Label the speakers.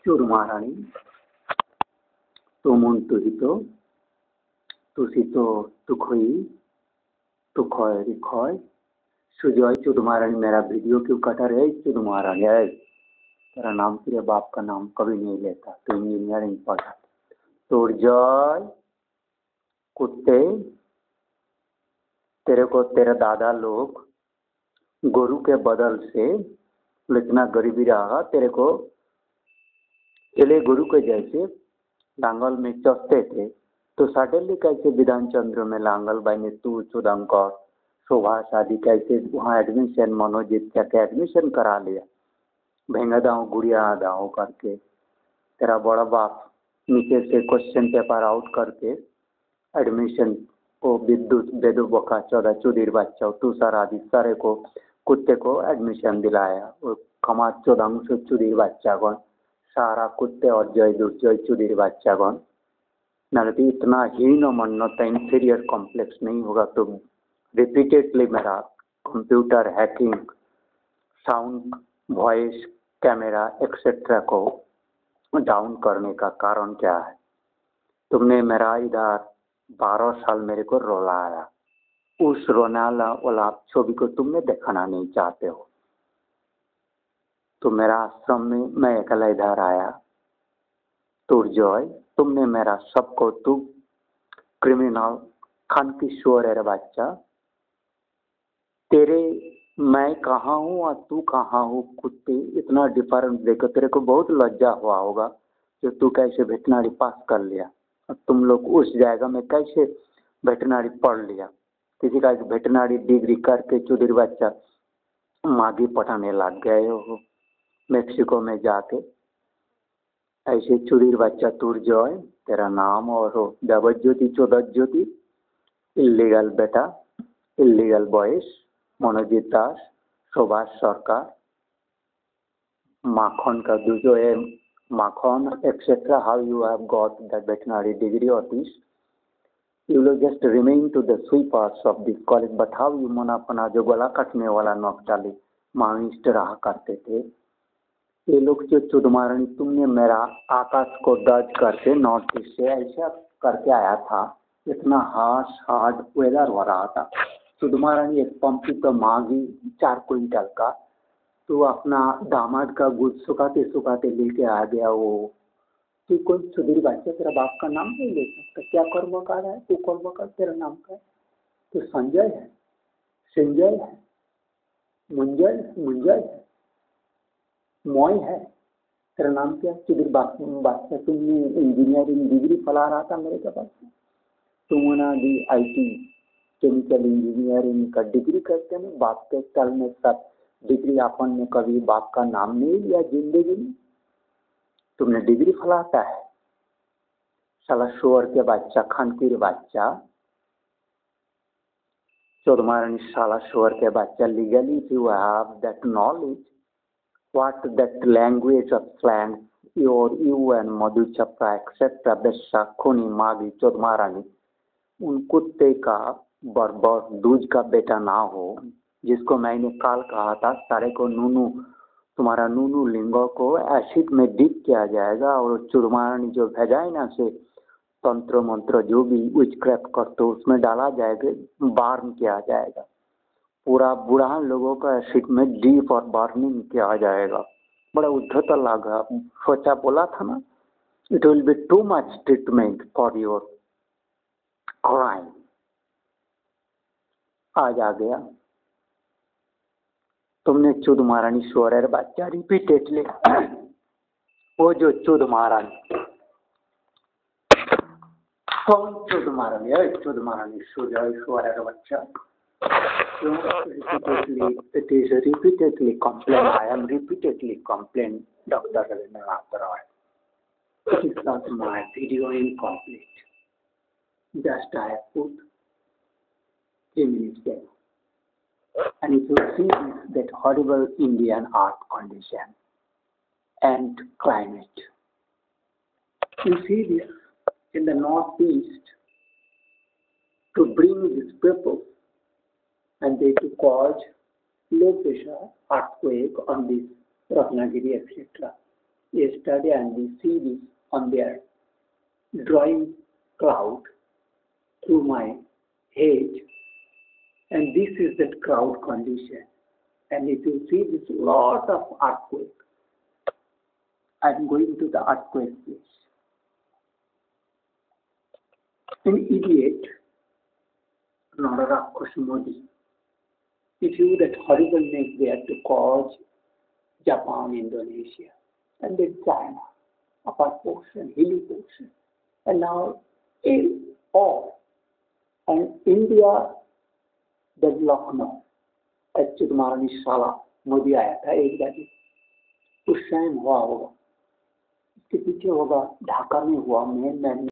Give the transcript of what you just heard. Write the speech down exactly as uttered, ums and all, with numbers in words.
Speaker 1: চোর মহারানী তুমুন তুহিত তুষিত तुखई तुखय रिखय सुजय चुद महारानी मेरा वीडियो क्यों कटा रहे चुद महारानी है तेरा नाम तेरे बाप का नाम कभी नहीं लेता तो इंजीनियरिंग पढ़ा तोर जय कुत्ते तेरे को तेरे दादा लोग गोरू के बदल से इतना गरीबी रहा तेरे को चले गुरु के जैसे लांगल में चौथे थे तो सडनली कैसे विधान चंद्र में लांगल बाई ने तू चुदंकर सुभाष आदि कैसे वहाँ एडमिशन मनोजीत क्या के एडमिशन करा लिया भेंगा दाओ गुड़िया दाओ करके तेरा बड़ा बाप नीचे से क्वेश्चन पेपर आउट करके एडमिशन को विद्युत बेदू बका चौदह चुदीर बच्चा तुषार आदि सारे को कुत्ते को एडमिशन दिलाया और खमा चौदह सौ चुदीर बच्चागण सारा कुत्ते और जय दुर्जय चुदीर बच्चागण नहीं इतना हीन मन्नता इंफीरियर कॉम्प्लेक्स नहीं होगा तो रिपीटेडली मेरा computer hacking sound voice camera etcetera को डाउन करने का कारण क्या है। तुमने मेरा इधर बारह साल मेरे को रोलाया, उस रोनाला वाला छवि को तुमने दिखाना नहीं चाहते हो। तो मेरा आश्रम में मैं अकेला इधर आया तुरजॉय तुमने मेरा सबको तू क्रिमिनल खान किशोर है बच्चा तेरे मैं कहाँ हूँ और तू कहाँ हूँ कुत्ते इतना डिफरेंस देखो तेरे को बहुत लज्जा हुआ होगा कि तू कैसे वेटनरी पास कर लिया और तुम लोग उस जगह में कैसे वेटनरी पढ़ लिया। किसी का वेटनरी डिग्री करके चुदीर बच्चा मागी पटाने लग गए हो मेक्सिको में जाके ऐसे चुदीर बच्चा तुरजॉय तेरा नाम और हो देवज्योति चौदज्योति इलीगल बेटा इलीगल बॉयज मनोजीत दास सुभाष सरकार माखन का दूसरो है Makhan etcetera how you have got that veterinary degree और this you will just remain to the sweepers of this college but how you मना अपना जो गला कटने वाला नौकटाली माविस्ट रहा करते थे ये लोग जो चुद महारानी तुमने मेरा आकाश को दर्ज करके नॉर्थ ईस्ट से ऐसा करके आया था इतना हार्श हार्ड वेदर हो रहा था चुद महारानी एक पंपी तो मांगी चार क्विंटल का तो अपना दामाद का गुड़ सुखाते सुखाते लेके आ गया वो तू कोई चुदीर बच्चे तेरा बाप का नाम नहीं ले सकता क्या कर्म कर है तू कर्म कर तेरा नाम का तो संजय है संजय है मुंजय मुंजय है मोय है तेरा नाम क्या चुदीर बादशाह तुमने इंजीनियरिंग डिग्री फैला रहा था मेरे के पास तुम दी आईटी केमिकल इंजीनियरिंग का डिग्री करते हैं बाप के कल में सब डिग्री अपन ने कभी बाप का नाम नहीं लिया जिंदगी में तुमने डिग्री फैलाता है साला शोर के बच्चा खानकीर बच्चा चौद महारानी साला शोर के बच्चा legally you have that knowledge what that language of slang your you and Madhu Chapra etc बेशा खूनी मागी चौद महारानी उन कुत्ते का बर्बर दूज का बेटा ना हो जिसको मैंने काल कहा था सारे को नूनू तुम्हारा नूनू लिंगो को एसिड में डिप किया जाएगा और चौद महारानी जो वेजाइना से तंत्र मंत्र जो भी विचक्राफ्ट करते उसमें डाला जाएगा बार्न किया जाएगा पूरा बुढ़ा लोगों का एसिड में डीप और बर्निंग किया जाएगा बड़ा उद्धत लगा सोचा बोला था ना it will be too much treatment for your crime आज आ गया तुमने चुद महारानी शोर बच्चा रिपीटेडली वो जो चुद महारानी कौन चुद महारानी है चुद महारानी शोर बच्चा repeatedly it is repeatedly complained I am repeatedly complained Doctor Ravindra Roy it is not my video incomplete just I have put three minutes ago and if you see this, that horrible Indian art condition and climate you see this in the northeast to bring these people and they to cause low pressure earthquake on this Ratnagiri et cetera. yesterday and we see this on their drawing cloud through my head, and this is that cloud condition. And if you see this lot of earthquake, I'm going to the earthquake place. An idiot, Nararakshas Modi, if you that horribleness there to cause Japan, Indonesia, and then China, upper portion, hilly portion, and now in all, and India, that Lucknow, अच्छे तुम्हारा निशाला मोदी आया था एक बार उस time हुआ होगा, इसके पीछे होगा ढाका में हुआ मेन मैन